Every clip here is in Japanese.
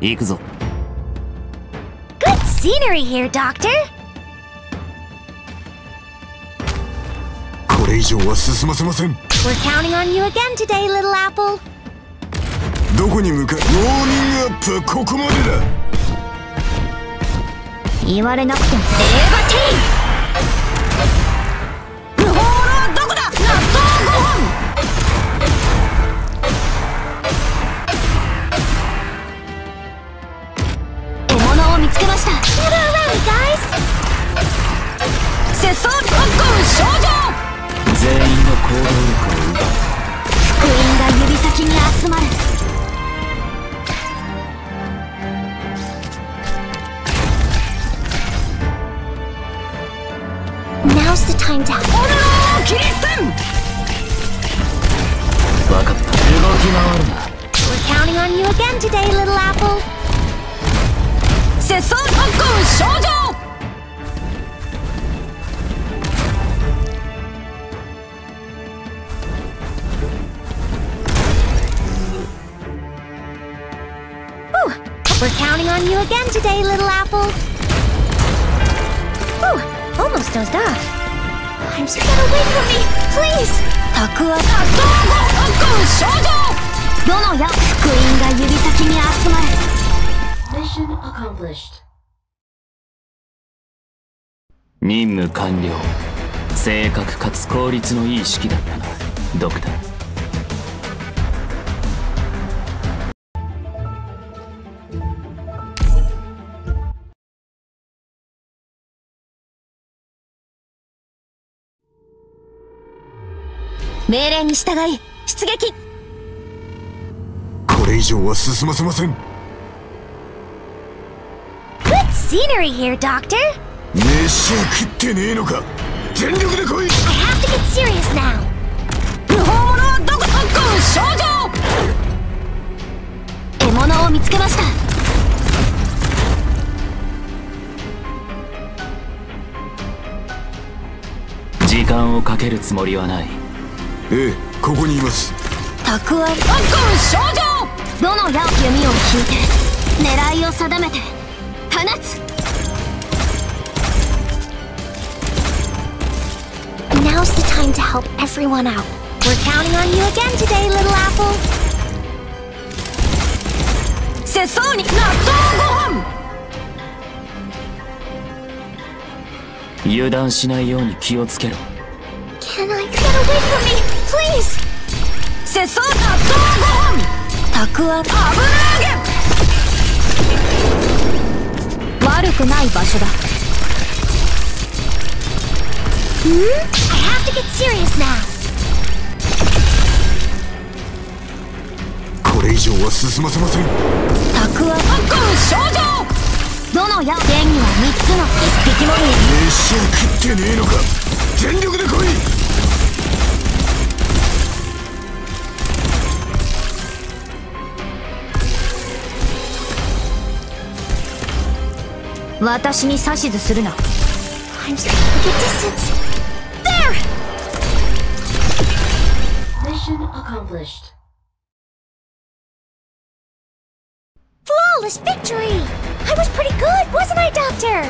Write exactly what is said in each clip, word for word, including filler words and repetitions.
行くぞ。 Good scenery here, Doctor. これ以上は進ませません。 We're counting on you again today, little apple. どこに向かう？ウォーミングアップはここまでだ。 言われなくても。レーバティー。無法はどこだ？納豆ごほん。獲物を見つけました。Get around, guys. 節操特訓少女。 全員の行動力を奪う。 福音が指先に集まる。Now's the time to help. オルローキリステン。 分かった。動き回るな。 We're counting on you again today, little apple. 節操特訓少女。We're counting on you again today, little apple. Ooh, almost dozed off. I'm just get away from me, please. たくわ、納豆ご特訓少女。どのや福音が指先に集まる。 Mission accomplished. 任務完了。正確かつ効率のいい指揮だったな、ドクター。 命令に従い出撃。 これ以上は進ませません。 Good scenery here, Doctor. 飯は食ってねえのか。全力で来い。 I have to get serious now. 無法者はどこ？特訓少女。獲物を見つけました。 時間をかけるつもりはない。 ええ、ここにいます。 たくわん特訓少女。どの矢を弓を引いて狙いを定めて放つ。 Now's the time to help everyone out. We're counting on you again today, little apple. 節操に納豆ごほん。 油断しないように気をつけろ。 Can I get away from me, please? 節操納豆ごほん。たくわん危なげ。悪くない場所だ。ん？ I have to get serious now. これ以上は進ませません。 たくわん特訓少女。どの矢？剣にはみっつの一匹も見え。 飯を食ってねえのか。全力で来い。 私に指図するな。I'm just gonna get distance. There! Mission accomplished. Flawless victory! I was pretty good, wasn't I, Doctor?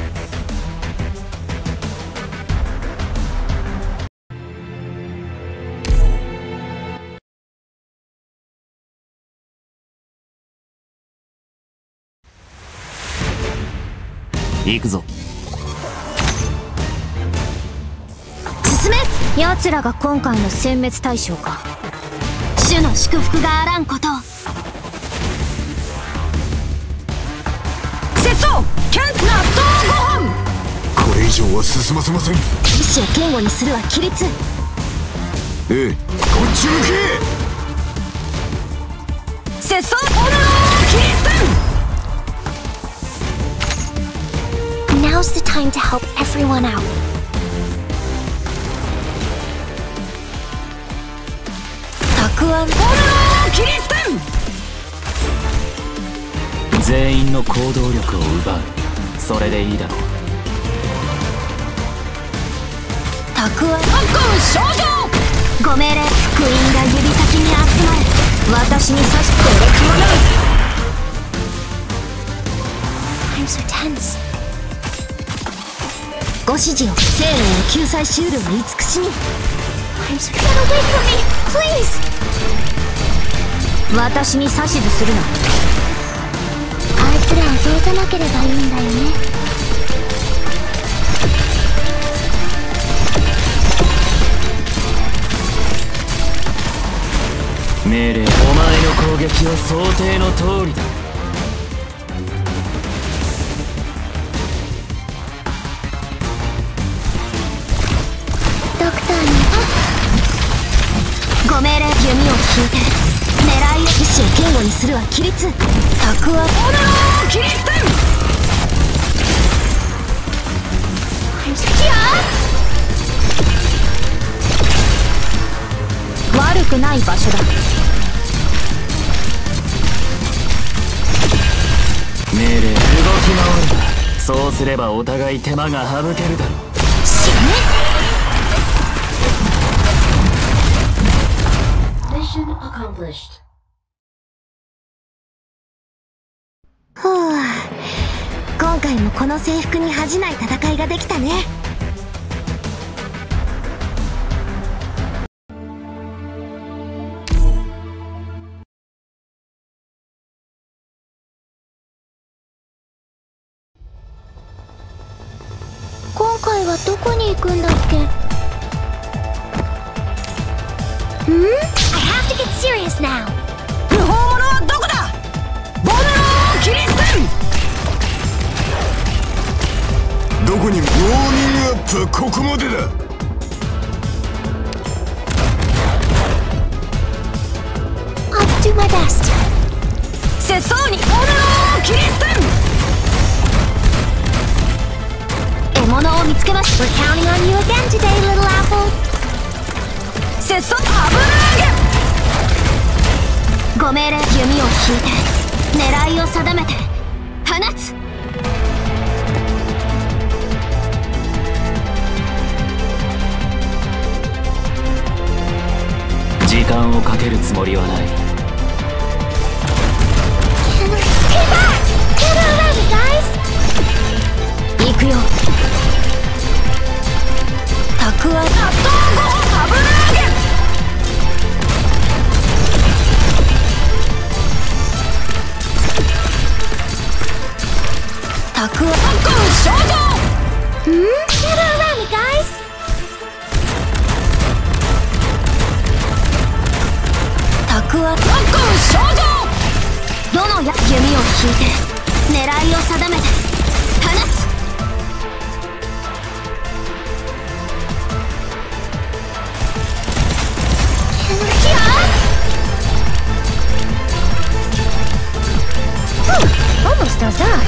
行くぞ。 進め。奴らが今回の殲滅対象か。主の祝福があらんことを。節操剣納豆ごほん。 これ以上は進ませません。 意志を堅固にするは規律。 ええ、こっち向け。 節操オルローキリステン。Now's the time to help everyone out. たくわんオルローキリステン。 全員の行動力を奪う。それでいいだろう。 たくわん特訓少女。ご命令。福音が指先に集まる。私に指しておくもの。 ご指示を。生命を救済しうるは慈しみ。I'm scared away from me, please. 私に指図するな。あいつらを通さなければいいんだよね。 命令。お前の攻撃は想定の通りだ。 ドクターにご命令。弓を引いて狙いを。意志を堅固にするは規律。卓はオナローキリステン。悪くない場所だ。 命令。動き回るな。そうすればお互い手間が省けるだろう。 死ね。 Mission accomplished. ふう、今回もこの制服に恥じない戦いができたね。今回はどこに行くんだっけ？ん？ I have to get serious now. 不法者はどこだ？ボルローキリステン。 どこにウォーニングアップはここまでだ。 I'll do my best. 節操にボルローキリステン。獲物を見つけました。We're counting on you again today, little apple. 節操。油揚げ。ご命令。弓を引いて狙いを定めて放つ。 時間をかけるつもりはない。行くよ。たくあ納豆ご油揚げ。たくあ納豆衝動。ん？ Get around me, guys. たくあ納豆衝動。どのや弓を引いて狙いを定めて放つ。Almost does that.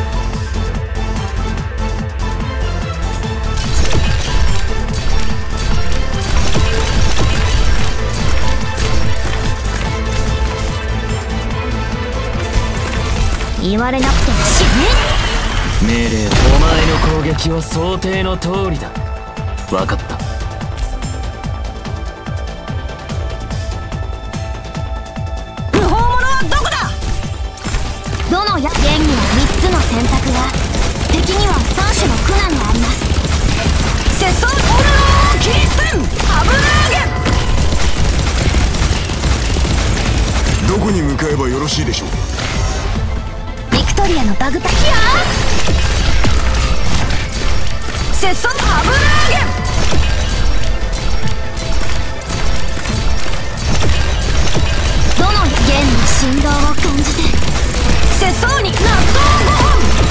言われなくても死ね。命令。お前の攻撃は想定の通りだ。分かった。 不法者はどこだ？どのや。剣にはみっつの選択が、敵にはさん種の苦難があります。節操。オルローキリステン。油揚げ。 どこに向かえばよろしいでしょう。 ビクトリアのバグタキア。節操。油揚げ。どの弦の振動を感じて節操に納豆ごほん。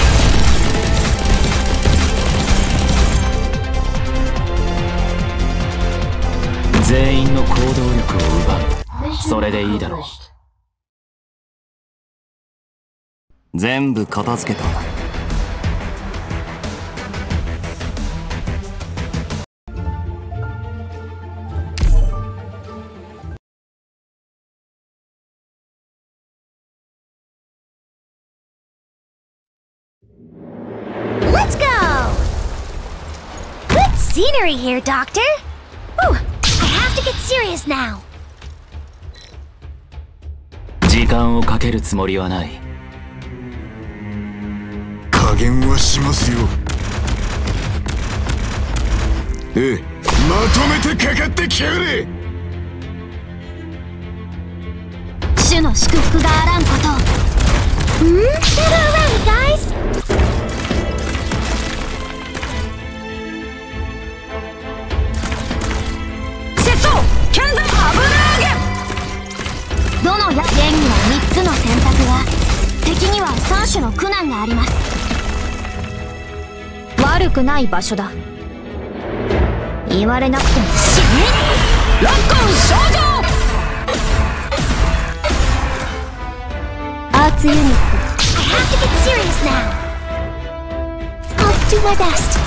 全員の行動力を奪う。それでいいだろう。全部片付けた。 Let's go! Good scenery here, Doctor! Whew, I have to get serious now! 時間をかけるつもりはない。 加減はしますよ。 ええ、まとめてかかってきやがれ。 主の祝福があらんことを。ん？ Gather around, guys! 節操健全油揚げ。 どのや現にはみっつの選択が、敵にはさん種の苦難があります。悪くない場所だ。言われなくても死ね。 ロッコン少女。 アーツユニット I have to get serious now. I'll do my best.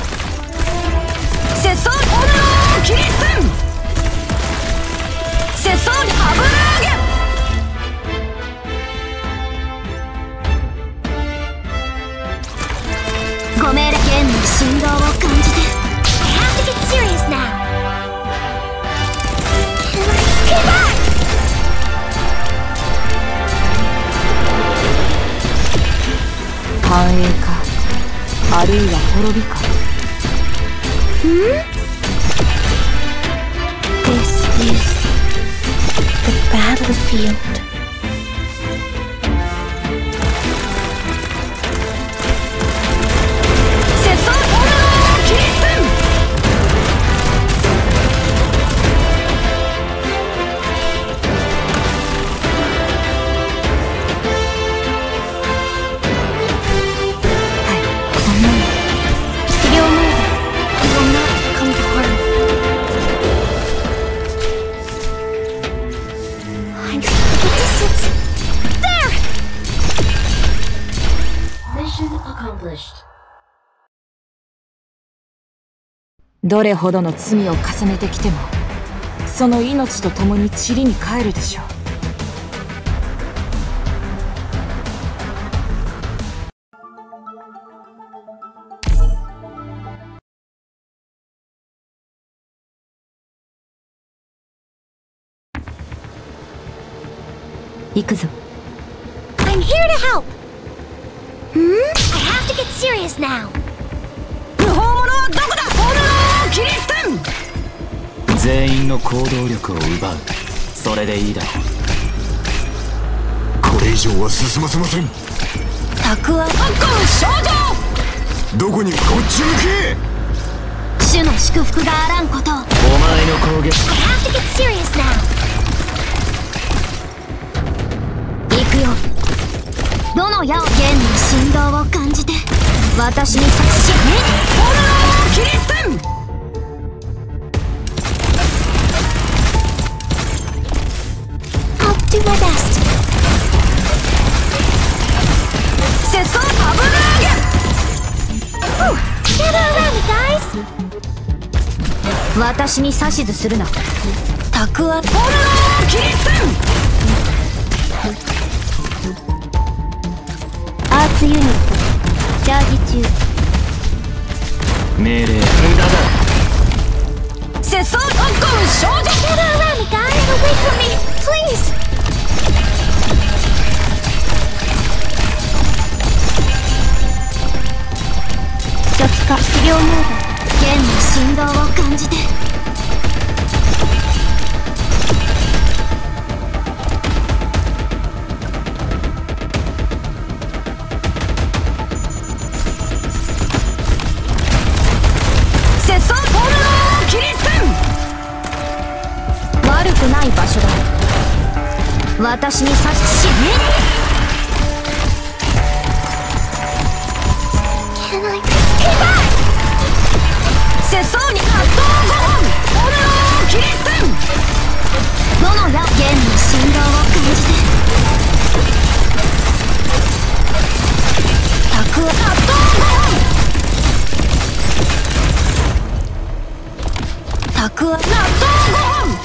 節操オルローキリスン。節操油揚げ。 ご命令弦の振動を感じて I have to get serious now. Can I stay back? 繁栄かあるいは滅びか。 Hmm? This is the battlefield. どれほどの罪を重ねてきてもその命と共に塵に帰るでしょう。行くぞ。 I'm here to help. Hmm? I have to get serious now. 不法者はどこだ。オルローキリステン。 全員の行動力を奪う。それでいいだろう。これ以上は進ませません。 たくわロッコン少女。 どこにこっち向け。 主の祝福があらんことを。お前の攻撃。 I have to get serious now. 行くよ。どの矢を弦の振動を感じて私に差しね。 オルローキリステン。 I'll do my best. 節操油揚げ。 Gather around, guys. 私に指図するな。たくわオルローキリステン。 アーツユニットチャージ中。 命令無駄だ。 節操ロッコン少女。 Gather around, guys. Wait for me, please. 初期化治療モード。弦の振動を感じて。悪くない場所だ。私に指ししね。Can I stay back? 節操に発動ごほん。オルローキリステン。 どの矢弦の振動を感じてたくわ発動ごほん。 たくわ発動ごほん。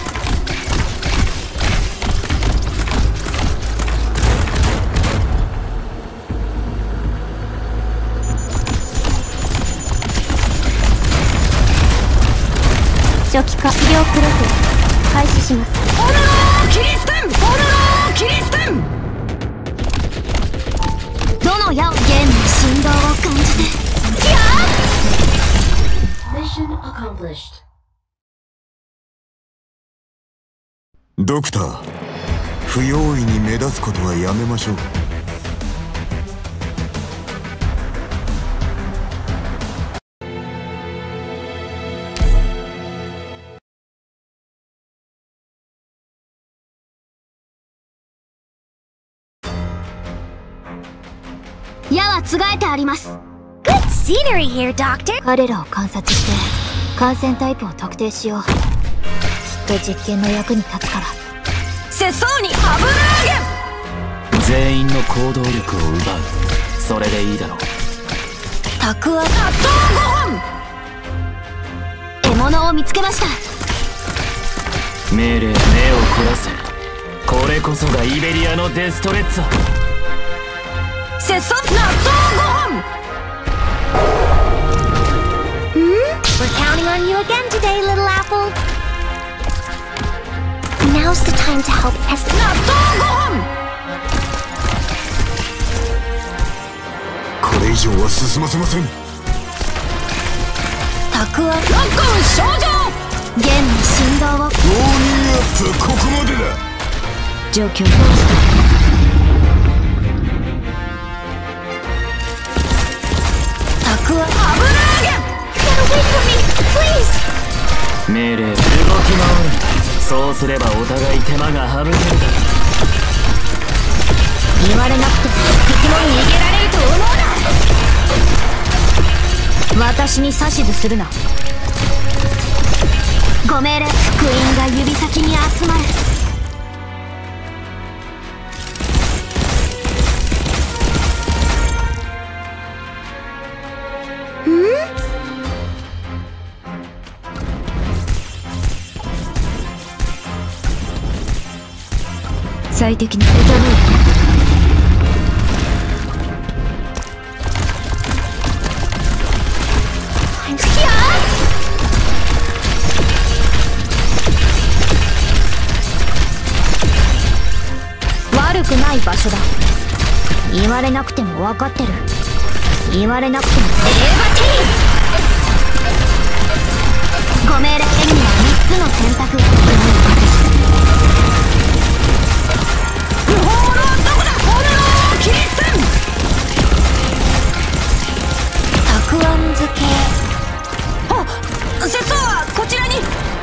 初期化治療プロセス開始します。 オルローキリステン。オルローキリステン。 どの矢を弦の振動を感じて。 Mission Mission accomplished. ドクター、不用意に目立つことはやめましょう。 矢はつがえてあります。 Good scenery here, Doctor! 彼らを観察して感染タイプを特定しよう。きっと実験の役に立つから。 世相にハブルーゲン。 全員の行動力を奪う。それでいいだろう。 たくわ納豆ご飯。 獲物を見つけました。 命令、目を凝らせ。これこそがイベリアのデストレッツァ。 世相納豆ご飯。 We're counting on you again today, little apple. Now's the time to help us. 納豆ご飯。 これ以上は進ませません。 たくわロックオン症状。 弦の振動を。 ウォーニングアップ、ここまでだ。 状況をたくわハブルーゲン。 命令、動き回る。そうすればお互い手間が省けるだろう。 言われなくても敵も逃げられると思うな。私に指図するな。ご命令。福音が指先に集まる。最適なデジャブ。悪くない場所だ。言われなくても分かってる。言われなくても。エーバティー。ご命令。絵にはみっつの選択が。 不法者はどこだ。炎を切り捨てん。 たくあん漬け。 あ、世相はこちらに。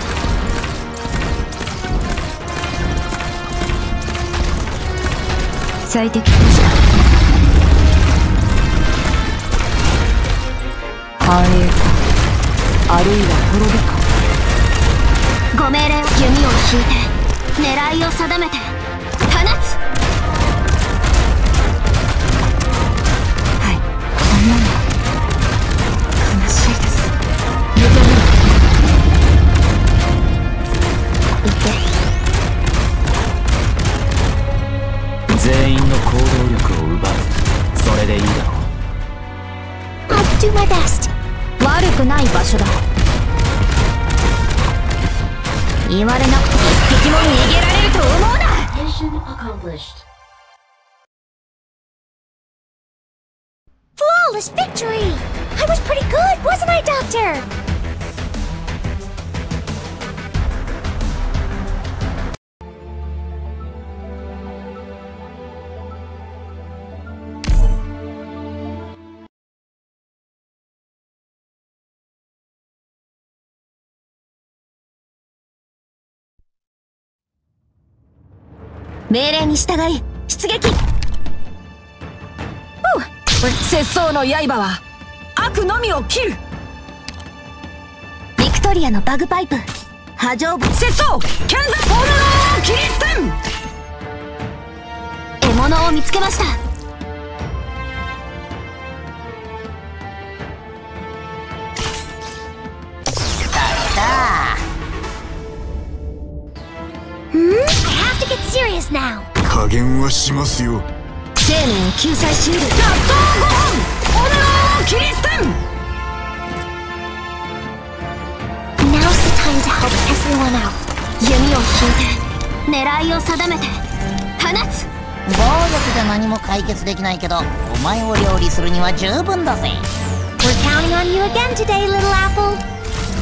最適でした。繁栄か、あるいは滅びか。ご命令。弓を引いて狙いを定めて放つ。はい、こんなの悲しいです。寝てみろ。行って。 全員の行動力を奪う。それでいいだろう。 I'll do my best. 悪くない場所だ。言われなくても敵も逃げられると思うな。 Mission accomplished. Flawless victory! I was pretty good, wasn't I, Doctor? 命令に従い出撃。 世相の刃は悪のみを切る。 ビクトリアのバグパイプ波状部。 世相剣山炎を切り捨てん。 獲物を見つけました。 加減はしますよ。 生命を救済シール。 納豆ご飯。炎を切り捨てん。 Now's the time to help everyone out. 弓を引いて狙いを定めて放つ。 暴力で何も解決できないけど、お前を料理するには十分だぜ。 We're counting on you again today, little apple.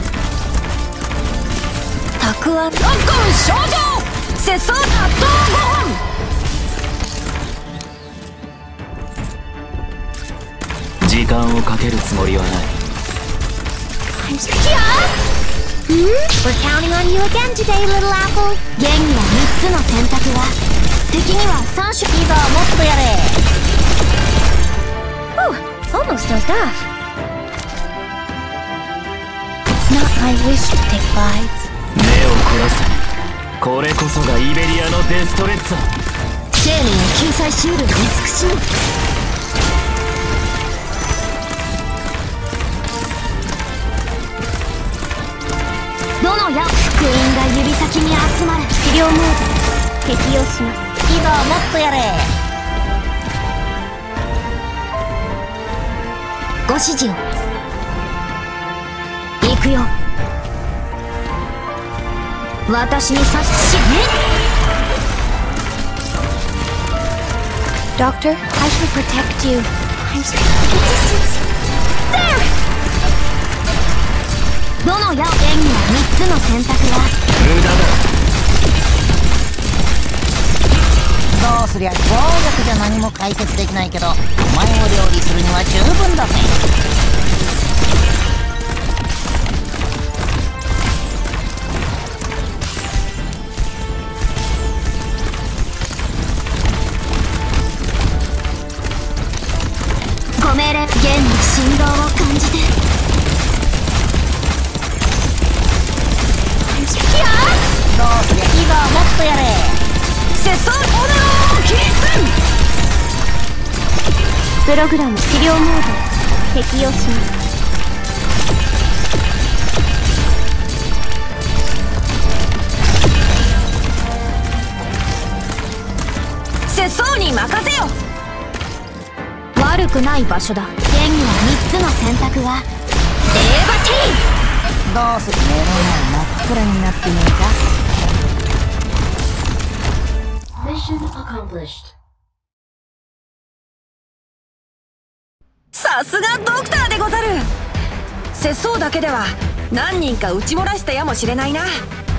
クアロッコン症状節操圧倒ごほん。 時間をかけるつもりはない。 We're counting on you again today, little apple. 現にはみっつの選択が敵にはさん種。 いいぞ、もっとやれ。 Oh, almost dozed off. It's not my wish to take lives. 目を凝らせ。これこそがイベリアのデストレッツァ。 生命を救済しうる慈しみ。どのや福音が指先に集まる。治療モード適用します。 いいぞ、もっとやれ。 ご指示を。行くよ。私に察しね。Doctor, I shall protect you. I'm scared. There! どの矢を演技はみっつの選択が無駄だ。 どうすりゃ暴力じゃ何も解決できないけど、お前を料理するには十分だぜ。 ご命令。弦の振動を感じて。 どうすりゃいいぞ、もっとやれ。 節操オネロキリスン。 プログラム治療モード適用します。 節操に任せよ。 悪くない場所だ。弦にはみっつの選択が。エーバティどうする。目の前真っ暗になってみるか。 Mission accomplished. さすがドクターでござる。節操だけでは何人か撃ち漏らしたやもしれないな。